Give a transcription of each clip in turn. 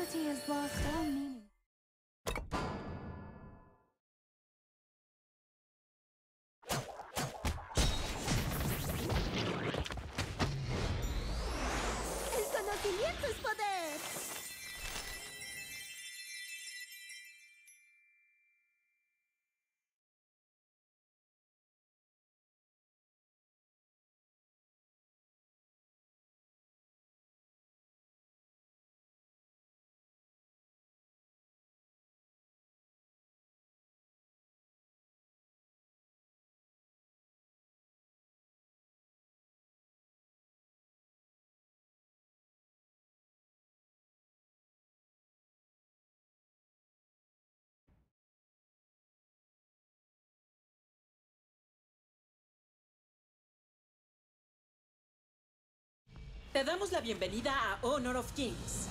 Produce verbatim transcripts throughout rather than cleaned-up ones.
Reality has lost all meaning. ¡El conocimiento es poder! Te damos la bienvenida a Honor of Kings.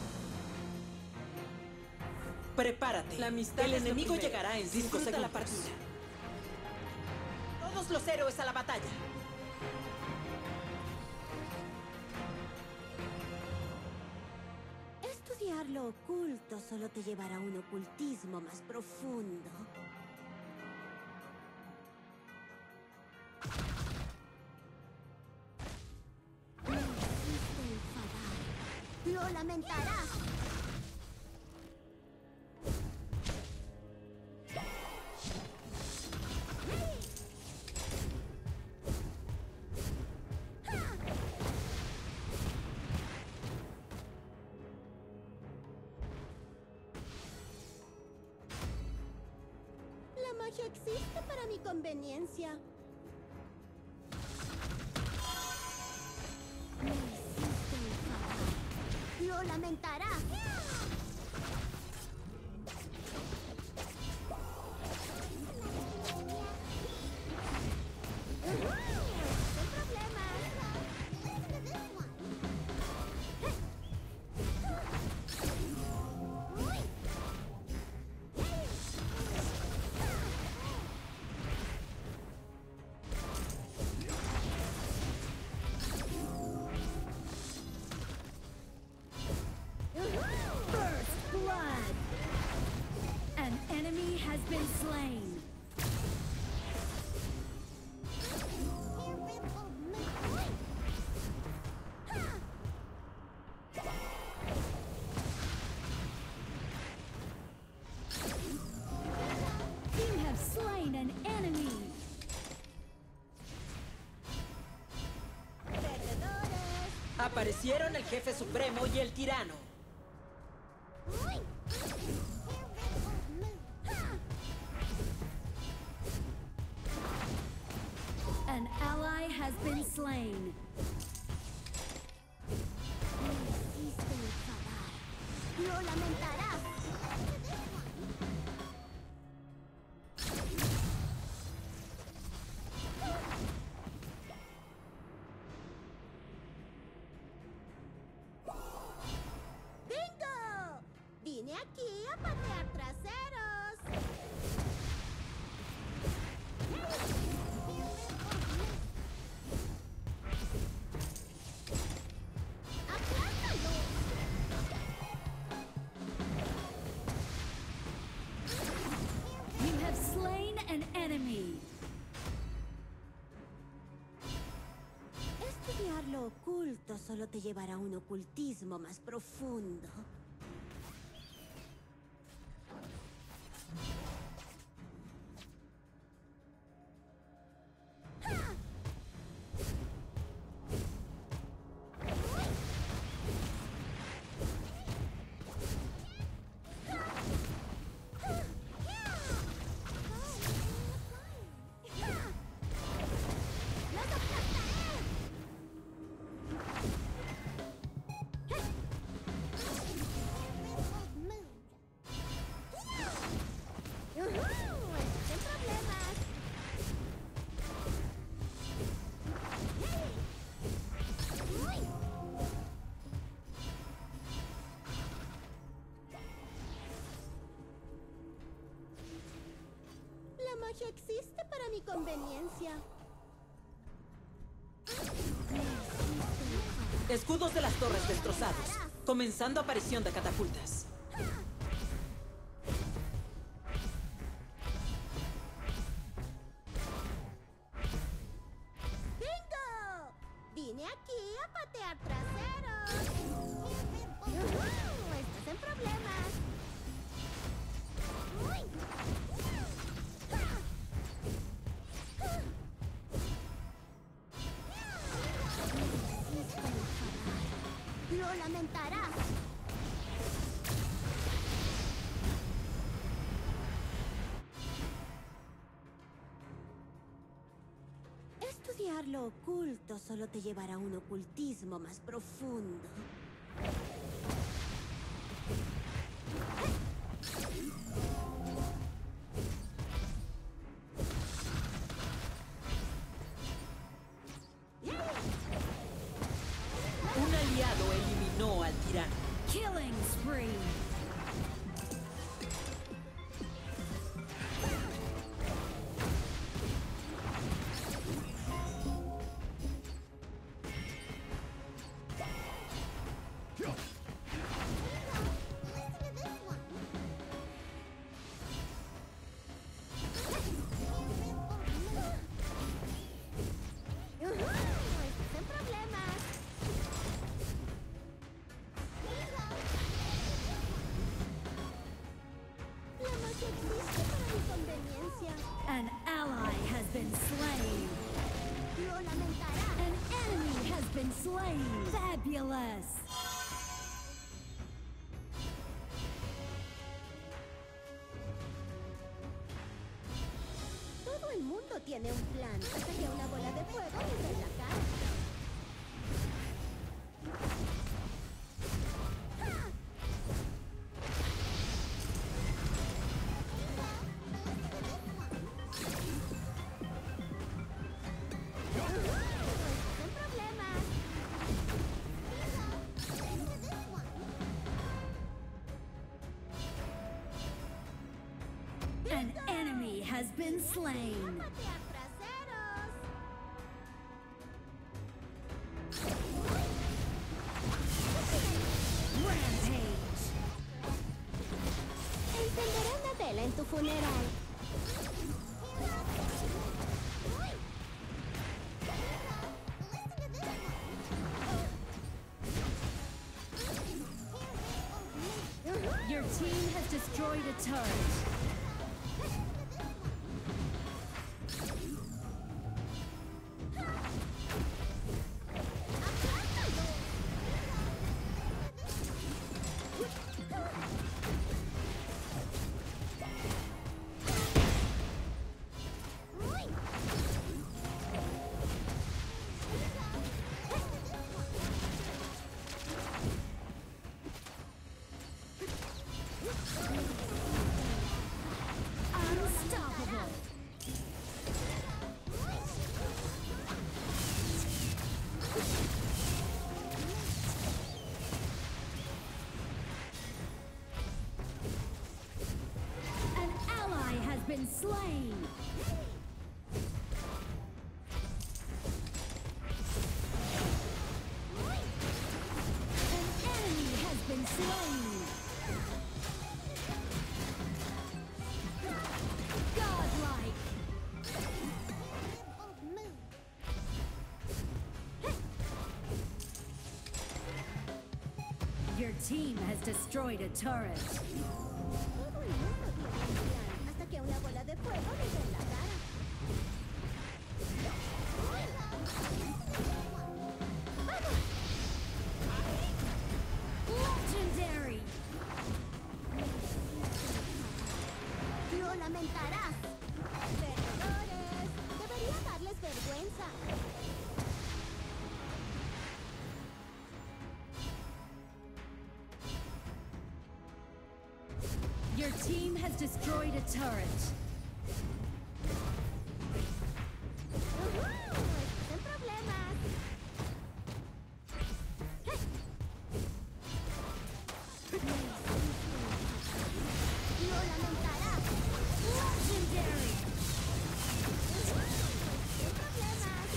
Prepárate. La amistad El enemigo llegará en cinco segundos. La partida. Todos los héroes a la batalla. Estudiar lo oculto solo te llevará a un ocultismo más profundo. ¡Lo lamentarás! La magia existe para mi conveniencia. ¡Lo lamentarás! ¡Sin First blood! An enemy has been slain. You have slain an enemy. Aparecieron el jefe supremo y el tirano. An ally has been slain. ¡Lo lamentarás! ¡Bingo! Vine aquí a patear traseros. ¡Aplástalo! You have slain an enemy. Estudiar lo oculto solo te llevará a un ocultismo más profundo. magia existe para mi conveniencia. Escudos de las torres destrozados. Comenzando aparición de catapultas. ¡Bingo! Vine aquí a patear traseros. ¡Yujú! Estás en problemas. ¡Uy! Lo lamentarás. Estudiar lo oculto solo te llevará a un ocultismo más profundo. Un aliado eliminó al tirano. Killing spree. Estás en problemas. La magia existe para mi conveniencia. An ally has been slain. Lo lamentarás. An enemy has been slain. Fabulous. Todo el mundo tiene un plan hasta que una bola de fuego les dé en la cara. Estás en problemas. An enemy has been slain. Patear traseros. Rampage. Encenderé una vela en tu funeral. Your team has destroyed a turret. Unstoppable. An ally has been slain. An enemy has been slain. Godlike. Your team has destroyed a turret. Todo el mundo tiene un plan hasta que una bola de fuego les dé en la cara. Legendary. Lo lamentarás. Perdedores. Debería darles vergüenza. Your team has destroyed a turret. ¡Uhú! Estás en problemas. Lo lamentarás. Legendary. Sin problemas.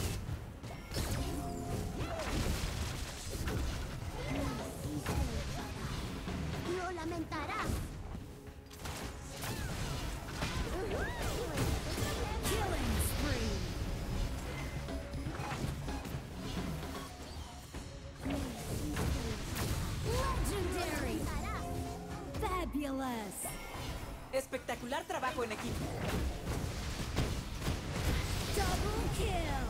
Lo lamentarás. lamentarás. Killing spree. Legendary. Fabulous. Espectacular trabajo en equipo. Double kill.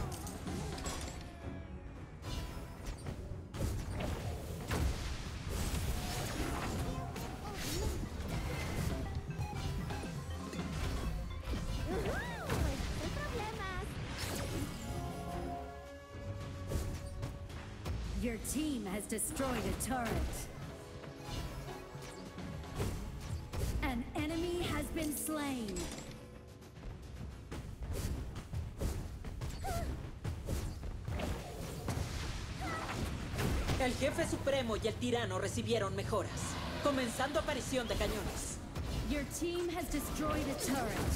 Your team has destroyed a turret. An enemy has been slain. El jefe supremo y el tirano recibieron mejoras, comenzando aparición de cañones. Your team has destroyed a turret.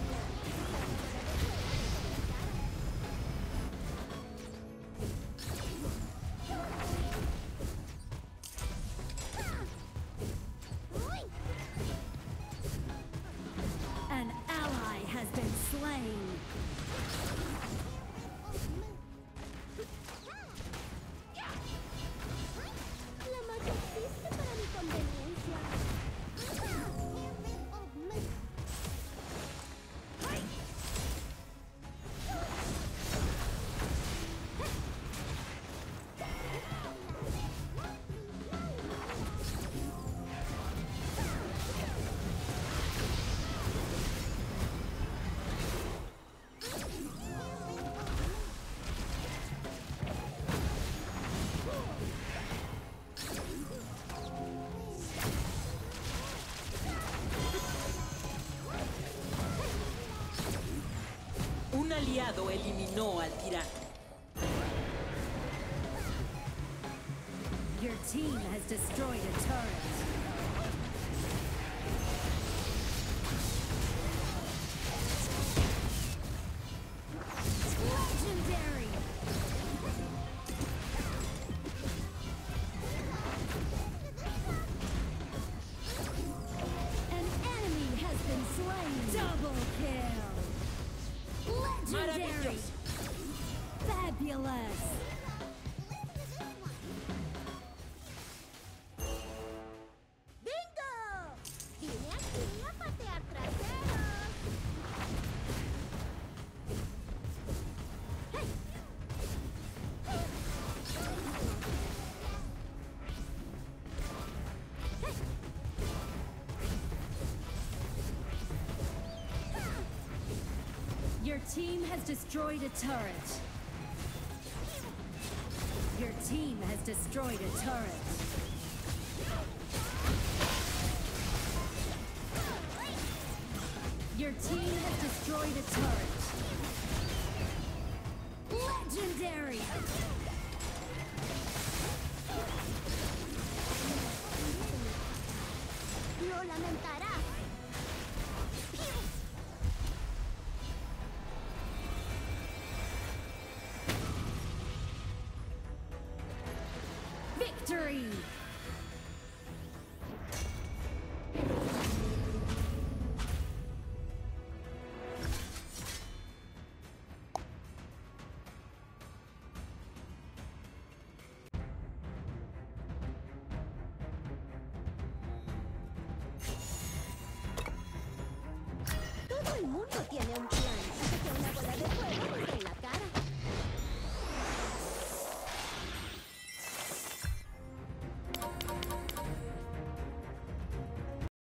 An ally has been slain. La magia existe para mi conveniencia. Un aliado eliminó al tirano. Your team has destroyed a turret. Legendary. An enemy has been slain. Double kill. Legendary. Maravilloso. Fabulous. ¡Bingo! Vine aquí a patear traseros. Your team has destroyed a turret. Your team has destroyed a turret. Your team has destroyed a turret. Legendary! Lo lamentarás. Victory! Todo el mundo tiene un plan, así que una bola de fuego desde la